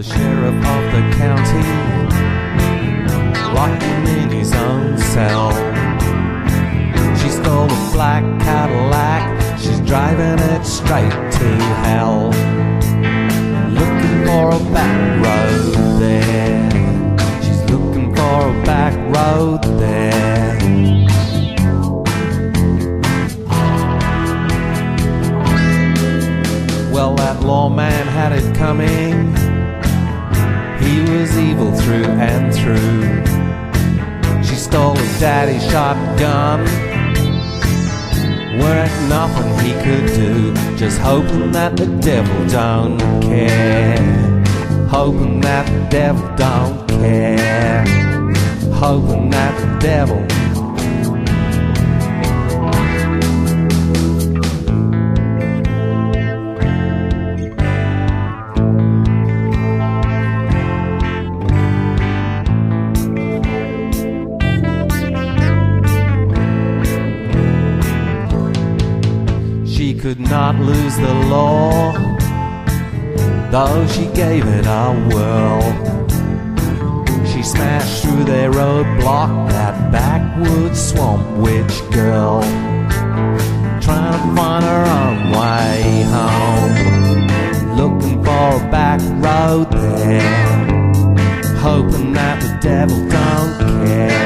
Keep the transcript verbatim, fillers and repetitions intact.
the sheriff of the county, locked him in his own cell. She stole a black Cadillac, she's driving it straight to hell. Looking for a back road there, she's looking for a back road there. Well, that lawman had it coming, he was evil through and through. She stole his daddy's shotgun, weren't nothing he could do, just hoping that the devil don't care, hoping that the devil don't care, hoping that the devil. She could not lose the law, though she gave it a whirl. She smashed through their roadblock, that backwoods swamp witch girl, trying to find her own way home, looking for a back road there, hoping that the devil don't care.